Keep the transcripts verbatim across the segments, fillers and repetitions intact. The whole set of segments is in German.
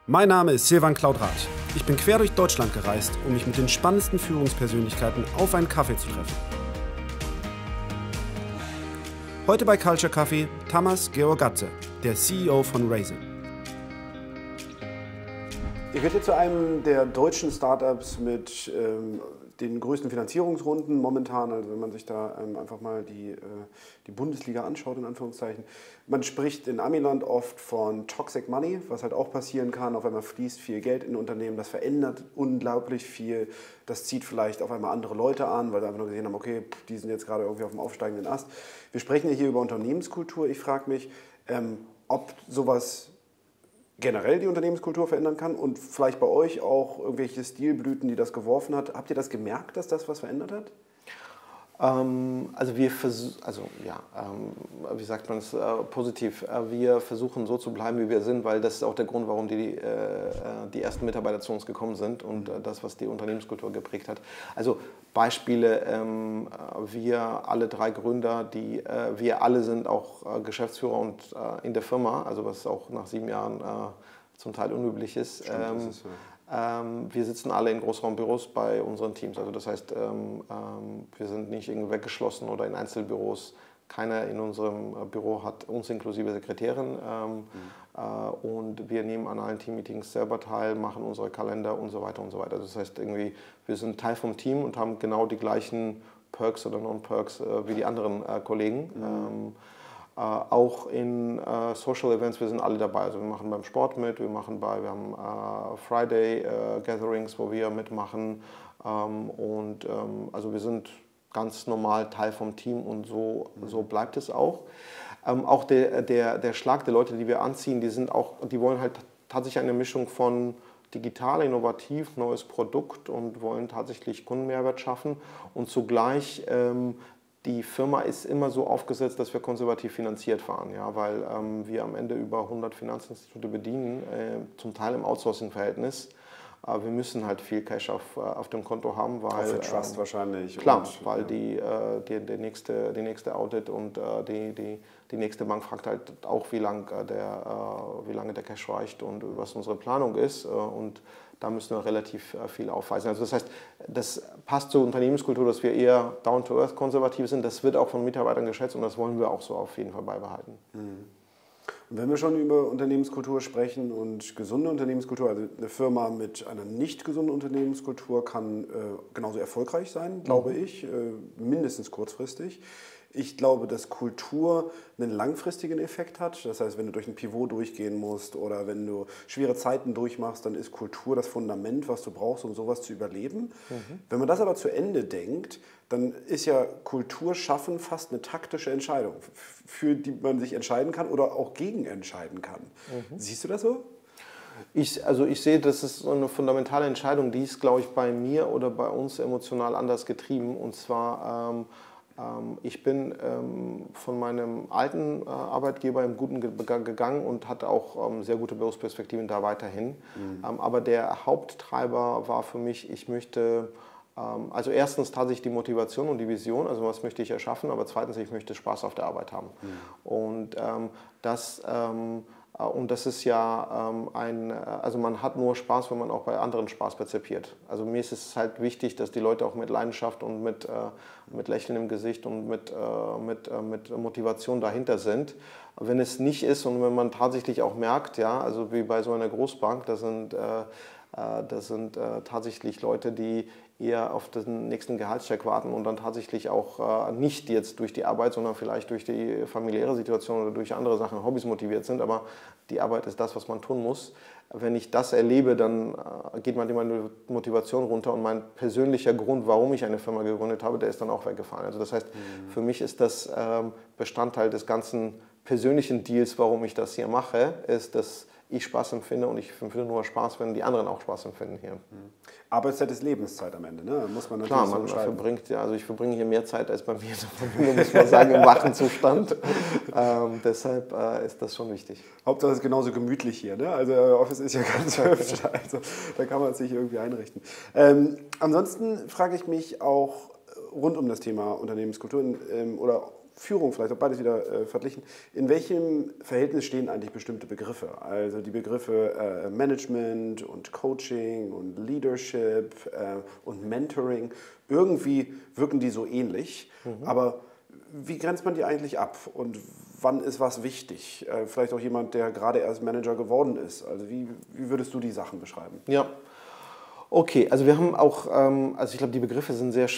Mein Name ist Silvan Klaudrath. Ich bin quer durch Deutschland gereist, um mich mit den spannendsten Führungspersönlichkeiten auf einen Kaffee zu treffen. Heute bei Culture Café Tamas Georgadze, der C E O von Raisin. Ihr gehört hier zu einem der deutschen Startups mit ähm, den größten Finanzierungsrunden momentan. Also wenn man sich da ähm, einfach mal die, äh, die Bundesliga anschaut, in Anführungszeichen. Man spricht in Amiland oft von Toxic Money, was halt auch passieren kann. Auf einmal fließt viel Geld in Unternehmen, das verändert unglaublich viel. Das zieht vielleicht auf einmal andere Leute an, weil sie einfach nur gesehen haben, okay, die sind jetzt gerade irgendwie auf dem aufsteigenden Ast. Wir sprechen ja hier über Unternehmenskultur. Ich frage mich, ähm, ob sowas generell die Unternehmenskultur verändern kann und vielleicht bei euch auch irgendwelche Stilblüten, die das geworfen hat. Habt ihr das gemerkt, dass das was verändert hat? Ähm, also wir versuchen, also ja, ähm, wie sagt man es äh, positiv, äh, wir versuchen so zu bleiben, wie wir sind, weil das ist auch der Grund, warum die, äh, die ersten Mitarbeiter zu uns gekommen sind und äh, das, was die Unternehmenskultur geprägt hat. Also Beispiele, ähm, wir alle drei Gründer, die, äh, wir alle sind auch äh, Geschäftsführer und äh, in der Firma, also was auch nach sieben Jahren äh, zum Teil unüblich ist. Stimmt, ähm, das ist ja. Ähm, wir sitzen alle in Großraumbüros bei unseren Teams. Also das heißt, ähm, ähm, wir sind nicht irgendwie weggeschlossen oder in Einzelbüros. Keiner in unserem äh, Büro hat uns inklusive Sekretärin. Ähm, mhm. äh, und wir nehmen an allen Teammeetings selber teil, machen unsere Kalender und so weiter und so weiter. Also das heißt, irgendwie, wir sind Teil vom Team und haben genau die gleichen Perks oder Non-Perks äh, wie die anderen äh, Kollegen. Mhm. Ähm, Äh, auch in äh, Social Events, wir sind alle dabei. Also wir machen beim Sport mit, wir machen bei, wir haben äh, Friday äh, Gatherings, wo wir mitmachen. Ähm, und ähm, also wir sind ganz normal Teil vom Team und so, mhm. so bleibt es auch. Ähm, auch der, der, der Schlag der Leute, die wir anziehen, die sind auch, die wollen halt tatsächlich eine Mischung von digital, innovativ, neues Produkt und wollen tatsächlich Kundenmehrwert schaffen und zugleich ähm, die Firma ist immer so aufgesetzt, dass wir konservativ finanziert fahren, ja, weil ähm, wir am Ende über hundert Finanzinstitute bedienen, äh, zum Teil im Outsourcing-Verhältnis. Äh, wir müssen halt viel Cash auf, äh, auf dem Konto haben, weil... Auch für Trust ähm, wahrscheinlich. Klar, und, weil ja. die, äh, die, die, nächste, die nächste Audit und äh, die, die, die nächste Bank fragt halt auch, wie, lang, äh, der, äh, wie lange der Cash reicht und was unsere Planung ist. Äh, und da müssen wir relativ viel aufweisen. Also das heißt, das passt zur Unternehmenskultur, dass wir eher down-to-earth konservativ sind. Das wird auch von Mitarbeitern geschätzt und das wollen wir auch so auf jeden Fall beibehalten. Und wenn wir schon über Unternehmenskultur sprechen und gesunde Unternehmenskultur, also eine Firma mit einer nicht gesunden Unternehmenskultur kann äh, genauso erfolgreich sein, glaube mhm. ich, äh, mindestens kurzfristig. Ich glaube, dass Kultur einen langfristigen Effekt hat. Das heißt, wenn du durch ein Pivot durchgehen musst oder wenn du schwere Zeiten durchmachst, dann ist Kultur das Fundament, was du brauchst, um sowas zu überleben. Mhm. Wenn man das aber zu Ende denkt, dann ist ja Kultur schaffen fast eine taktische Entscheidung, für die man sich entscheiden kann oder auch gegen entscheiden kann. Mhm. Siehst du das so? Ich, also ich sehe, das ist so eine fundamentale Entscheidung, die ist, glaube ich, bei mir oder bei uns emotional anders getrieben. Und zwar... Ähm, Ich bin ähm, von meinem alten äh, Arbeitgeber im Guten ge gegangen und hatte auch ähm, sehr gute Berufsperspektiven da weiterhin. Mhm. Ähm, aber der Haupttreiber war für mich, ich möchte, ähm, also erstens tatsächlich die Motivation und die Vision, also was möchte ich erschaffen, aber zweitens, ich möchte Spaß auf der Arbeit haben. Mhm. Und ähm, das... Ähm, Und das ist ja ähm, ein, also man hat nur Spaß, wenn man auch bei anderen Spaß perzipiert. Also mir ist es halt wichtig, dass die Leute auch mit Leidenschaft und mit, äh, mit Lächeln im Gesicht und mit, äh, mit, äh, mit Motivation dahinter sind. Wenn es nicht ist und wenn man tatsächlich auch merkt, ja, also wie bei so einer Großbank, das sind, äh, das sind äh, tatsächlich Leute, die eher auf den nächsten Gehaltscheck warten und dann tatsächlich auch äh, nicht jetzt durch die Arbeit, sondern vielleicht durch die familiäre Situation oder durch andere Sachen, Hobbys motiviert sind, aber die Arbeit ist das, was man tun muss. Wenn ich das erlebe, dann äh, geht meine Motivation runter und mein persönlicher Grund, warum ich eine Firma gegründet habe, der ist dann auch weggefallen. Also das heißt, mhm. für mich ist das ähm, Bestandteil des ganzen persönlichen Deals, warum ich das hier mache, ist, dass ich Spaß empfinde und ich empfinde nur Spaß, wenn die anderen auch Spaß empfinden hier. Arbeitszeit ist Lebenszeit am Ende, ne? Muss man natürlich Klar, man so verbringt, ja, also ich verbringe hier mehr Zeit als bei mir, muss man sagen, im wachen Zustand. ähm, deshalb äh, ist das schon wichtig. Hauptsache es ist genauso gemütlich hier, ne? Also euer Office ist ja ganz hübsch, also da kann man sich irgendwie einrichten. Ähm, ansonsten frage ich mich auch rund um das Thema Unternehmenskultur ähm, oder Führung, vielleicht auch beides wieder äh, verglichen. In welchem Verhältnis stehen eigentlich bestimmte Begriffe? Also die Begriffe äh, Management und Coaching und Leadership äh, und Mentoring. Irgendwie wirken die so ähnlich, mhm. aber wie grenzt man die eigentlich ab und wann ist was wichtig? Äh, vielleicht auch jemand, der gerade erst Manager geworden ist. Also wie, wie würdest du die Sachen beschreiben? Ja. Okay, also wir haben auch, ähm, also ich glaube, die Begriffe sind sehr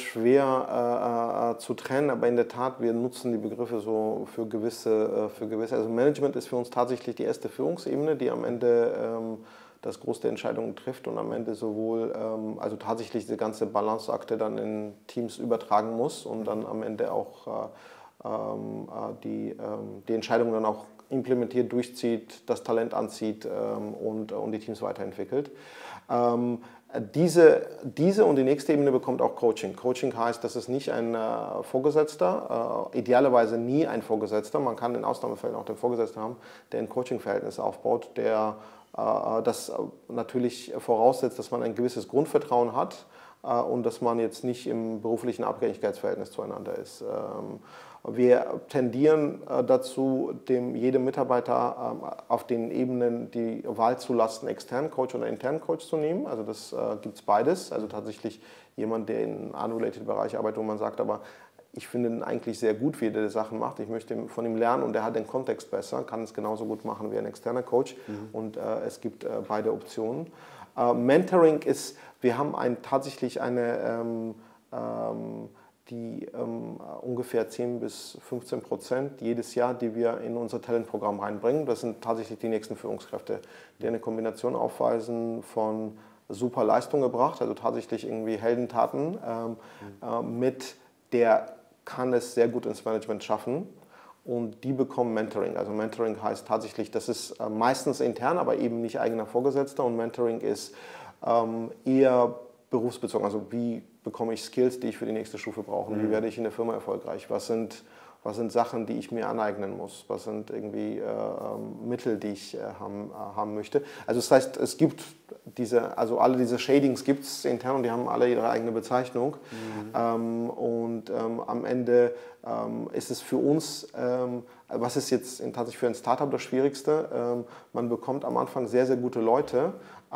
schwer äh, äh, zu trennen, aber in der Tat, wir nutzen die Begriffe so für gewisse, äh, für gewisse, also Management ist für uns tatsächlich die erste Führungsebene, die am Ende ähm, das Groß der Entscheidungen trifft und am Ende sowohl, ähm, also tatsächlich diese ganze Balanceakte dann in Teams übertragen muss und dann am Ende auch äh, ähm, äh, die, ähm, die Entscheidungen dann auch implementiert, durchzieht, das Talent anzieht ähm, und, und die Teams weiterentwickelt. Ähm, Diese, diese und die nächste Ebene bekommt auch Coaching. Coaching heißt, das ist nicht ein äh, Vorgesetzter, äh, idealerweise nie ein Vorgesetzter. Man kann in Ausnahmefällen auch den Vorgesetzten haben, der ein Coaching-Verhältnis aufbaut, der äh, das natürlich voraussetzt, dass man ein gewisses Grundvertrauen hat äh, und dass man jetzt nicht im beruflichen Abhängigkeitsverhältnis zueinander ist. Ähm, Wir tendieren dazu, dem, jedem Mitarbeiter auf den Ebenen die Wahl zu lassen, externen Coach oder internen Coach zu nehmen. Also das äh, gibt es beides. Also tatsächlich jemand, der in unrelated Bereich arbeitet, wo man sagt, aber ich finde ihn eigentlich sehr gut, wie er die Sachen macht. Ich möchte von ihm lernen und der hat den Kontext besser, kann es genauso gut machen wie ein externer Coach. Mhm. Und äh, es gibt äh, beide Optionen. Äh, Mentoring ist, wir haben ein, tatsächlich eine ähm, ähm, die ähm, ungefähr zehn bis fünfzehn Prozent jedes Jahr, die wir in unser Talentprogramm reinbringen. Das sind tatsächlich die nächsten Führungskräfte, die eine Kombination aufweisen von super Leistung gebracht, also tatsächlich irgendwie Heldentaten, ähm, äh, mit der kann es sehr gut ins Management schaffen. Und die bekommen Mentoring. Also Mentoring heißt tatsächlich, das ist äh, meistens intern, aber eben nicht eigener Vorgesetzter. Und Mentoring ist ähm, eher berufsbezogen. Also wie bekomme ich Skills, die ich für die nächste Stufe brauche? Mhm. Wie werde ich in der Firma erfolgreich? Was sind, was sind Sachen, die ich mir aneignen muss? Was sind irgendwie äh, Mittel, die ich äh, haben, äh, haben möchte? Also das heißt, es gibt diese, also alle diese Shadings gibt es intern und die haben alle ihre eigene Bezeichnung. Mhm. Ähm, und ähm, am Ende ähm, ist es für uns, ähm, was ist jetzt in, tatsächlich für ein Startup das Schwierigste? Ähm, man bekommt am Anfang sehr, sehr gute Leute,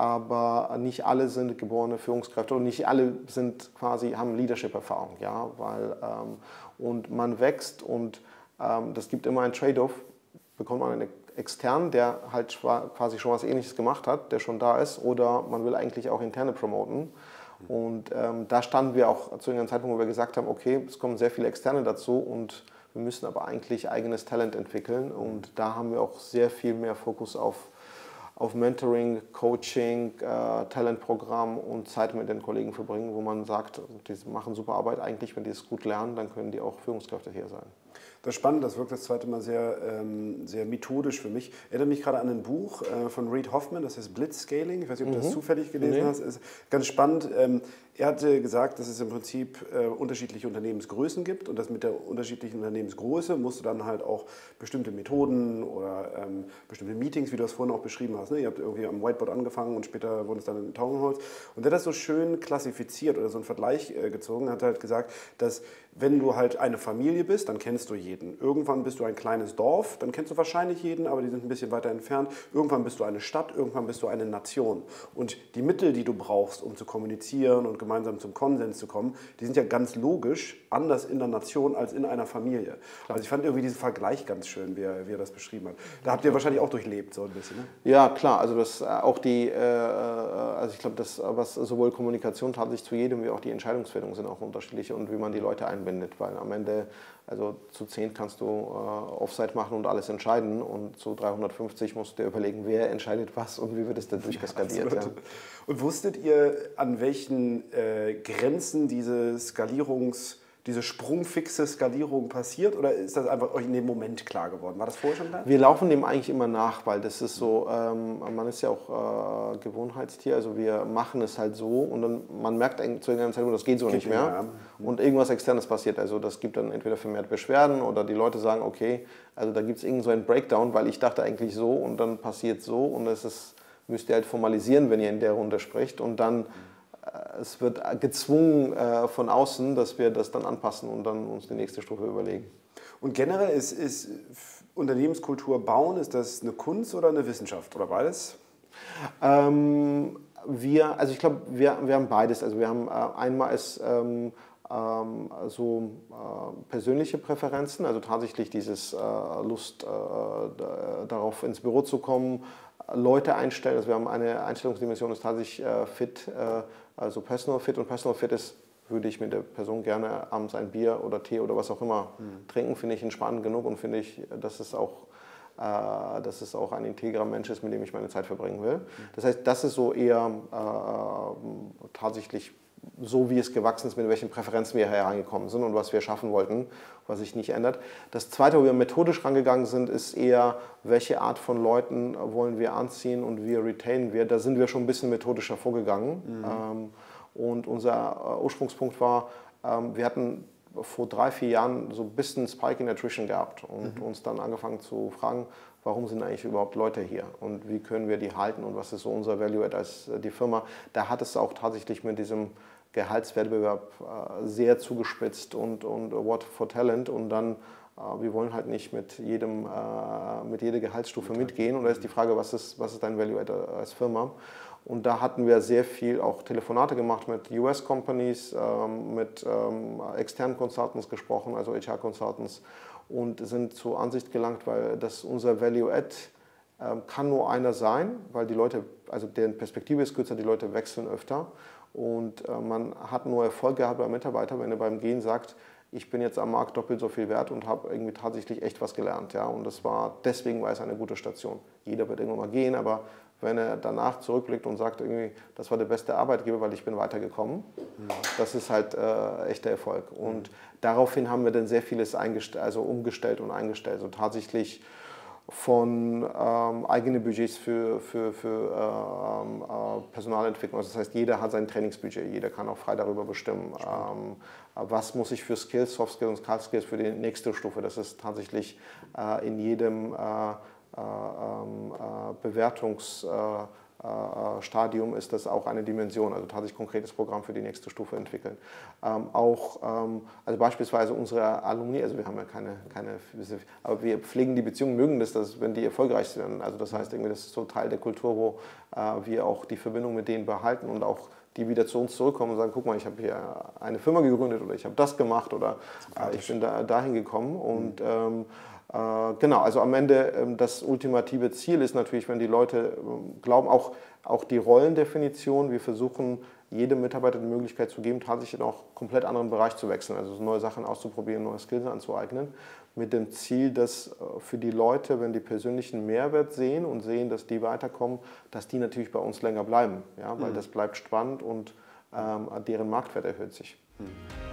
aber nicht alle sind geborene Führungskräfte und nicht alle sind quasi, haben Leadership-Erfahrung, ja, weil ähm, und man wächst und ähm, das gibt immer ein Trade-off, bekommt man einen externen, der halt quasi schon was Ähnliches gemacht hat, der schon da ist, oder man will eigentlich auch interne promoten. Und ähm, da standen wir auch zu einem Zeitpunkt, wo wir gesagt haben, okay, es kommen sehr viele Externe dazu und wir müssen aber eigentlich eigenes Talent entwickeln und da haben wir auch sehr viel mehr Fokus auf auf Mentoring, Coaching, äh, Talentprogramm und Zeit mit den Kollegen verbringen, wo man sagt, die machen super Arbeit eigentlich, wenn die es gut lernen, dann können die auch Führungskräfte hier sein. Das ist spannend, das wirkt das zweite Mal sehr, ähm, sehr methodisch für mich. Ich erinnere mich gerade an ein Buch äh, von Reid Hoffman, das heißt Blitzscaling. Ich weiß nicht, ob du mhm. das zufällig gelesen nee. hast. Ist ganz spannend. Ähm, er hatte gesagt, dass es im Prinzip äh, unterschiedliche Unternehmensgrößen gibt und dass mit der unterschiedlichen Unternehmensgröße musst du dann halt auch bestimmte Methoden oder ähm, bestimmte Meetings, wie du das vorhin auch beschrieben hast. Ne? Ihr habt irgendwie am Whiteboard angefangen und später wurden es dann in Town Halls. Und der hat das so schön klassifiziert oder so einen Vergleich äh, gezogen, hat halt gesagt, dass wenn du halt eine Familie bist, dann kennst du jeden. Irgendwann bist du ein kleines Dorf, dann kennst du wahrscheinlich jeden, aber die sind ein bisschen weiter entfernt. Irgendwann bist du eine Stadt, irgendwann bist du eine Nation. Und die Mittel, die du brauchst, um zu kommunizieren und gemeinsam zum Konsens zu kommen, die sind ja ganz logisch anders in der Nation als in einer Familie. Also ich fand irgendwie diesen Vergleich ganz schön, wie er, wie er das beschrieben hat. Da habt ihr wahrscheinlich auch durchlebt, so ein bisschen, ne? Ja, klar. Also das auch die, äh, also ich glaube, das, was sowohl Kommunikation tatsächlich zu jedem, wie auch die Entscheidungsfindung sind auch unterschiedlich und wie man die Leute einbindet, weil am Ende, also zu zehn kannst du äh, Offside machen und alles entscheiden und zu dreihundertfünfzig musst du dir überlegen, wer entscheidet was und wie wird es dann durchkaskadiert. Ja, ja. Und wusstet ihr, an welchen äh, Grenzen diese Skalierungs- diese sprungfixe Skalierung passiert oder ist das einfach euch in dem Moment klar geworden? War das vorher schon da? Wir laufen dem eigentlich immer nach, weil das ist so, ähm, man ist ja auch äh, Gewohnheitstier, also wir machen es halt so und dann man merkt zu irgendeiner Zeit, das geht so geht nicht mehr, mehr und irgendwas Externes passiert. Also das gibt dann entweder vermehrt Beschwerden oder die Leute sagen, okay, also da gibt es irgend so einen Breakdown, weil ich dachte eigentlich so und dann passiert so und es ist, müsst ihr halt formalisieren, wenn ihr in der Runde spricht und dann es wird gezwungen äh, von außen, dass wir das dann anpassen und dann uns die nächste Stufe überlegen. Und generell ist, ist Unternehmenskultur bauen, ist das eine Kunst oder eine Wissenschaft oder beides? Ähm, wir, also ich glaube, wir, wir haben beides. Also wir haben äh, einmal ist ähm, ähm, so äh, persönliche Präferenzen, also tatsächlich dieses äh, Lust äh, darauf ins Büro zu kommen, Leute einstellen. Also wir haben eine Einstellungsdimension, ist tatsächlich äh, fit, äh, also Personal Fit, und Personal Fit ist, würde ich mit der Person gerne abends ein Bier oder Tee oder was auch immer mhm. trinken, finde ich entspannend genug und finde ich, dass es auch äh, dass es auch ein integrer Mensch ist, mit dem ich meine Zeit verbringen will. Mhm. Das heißt, das ist so eher äh, tatsächlich so, wie es gewachsen ist, mit welchen Präferenzen wir hereingekommen sind und was wir schaffen wollten, was sich nicht ändert. Das Zweite, wo wir methodisch rangegangen sind, ist eher, welche Art von Leuten wollen wir anziehen und wie retainen wir. Da sind wir schon ein bisschen methodischer vorgegangen. Mhm. Ähm, und unser Ursprungspunkt war, ähm, wir hatten vor drei, vier Jahren so ein bisschen Spike in Attrition gehabt und mhm. uns dann angefangen zu fragen, warum sind eigentlich überhaupt Leute hier und wie können wir die halten und was ist so unser Value-Add als die Firma. Da hat es auch tatsächlich mit diesem Gehaltswettbewerb äh, sehr zugespitzt und, und What for Talent, und dann, äh, wir wollen halt nicht mit, jedem, äh, mit jeder Gehaltsstufe mitgehen, und da ist die Frage, was ist, was ist dein Value-Add als Firma? Und da hatten wir sehr viel auch Telefonate gemacht mit U S-Companies, ähm, mit ähm, externen Consultants gesprochen, also H R-Consultants, und sind zur Ansicht gelangt, weil das unser Value-Add ähm, kann nur einer sein, weil die Leute, also deren Perspektive ist kürzer, die Leute wechseln öfter, und äh, man hat nur Erfolg gehabt beim Mitarbeiter, wenn er beim Gehen sagt, ich bin jetzt am Markt doppelt so viel wert und habe irgendwie tatsächlich echt was gelernt. Ja? Und das war, deswegen war es eine gute Station. Jeder wird irgendwann mal gehen, aber wenn er danach zurückblickt und sagt, irgendwie, das war der beste Arbeitgeber, weil ich bin weitergekommen, mhm. das ist halt äh, echter Erfolg. Und mhm. daraufhin haben wir dann sehr vieles also umgestellt und eingestellt. So tatsächlich von ähm, eigene Budgets für, für, für ähm, äh, Personalentwicklung. Also das heißt, jeder hat sein Trainingsbudget, jeder kann auch frei darüber bestimmen, ähm, was muss ich für Skills, Soft Skills und Hard Skills für die nächste Stufe. Das ist tatsächlich äh, in jedem äh, Äh, äh, Bewertungsstadium äh, ist das auch eine Dimension, also tatsächlich konkretes Programm für die nächste Stufe entwickeln. Ähm, auch, ähm, also beispielsweise unsere Alumni, also wir haben ja keine, keine, aber wir pflegen die Beziehungen, mögen das, dass, wenn die erfolgreich sind. Also das heißt, irgendwie, das ist so Teil der Kultur, wo äh, wir auch die Verbindung mit denen behalten und auch die wieder zu uns zurückkommen und sagen, guck mal, ich habe hier eine Firma gegründet oder ich habe das gemacht oder äh, ich bin da, dahin gekommen. Und ähm, äh, genau, also am Ende ähm, das ultimative Ziel ist natürlich, wenn die Leute ähm, glauben, auch, auch die Rollendefinition, wir versuchen jedem Mitarbeiter die Möglichkeit zu geben, tatsächlich in auch komplett anderen Bereich zu wechseln, also neue Sachen auszuprobieren, neue Skills anzueignen, mit dem Ziel, dass äh, für die Leute, wenn die persönlichen Mehrwert sehen und sehen, dass die weiterkommen, dass die natürlich bei uns länger bleiben, ja, weil mhm. das bleibt spannend und ähm, deren Marktwert erhöht sich. Mhm.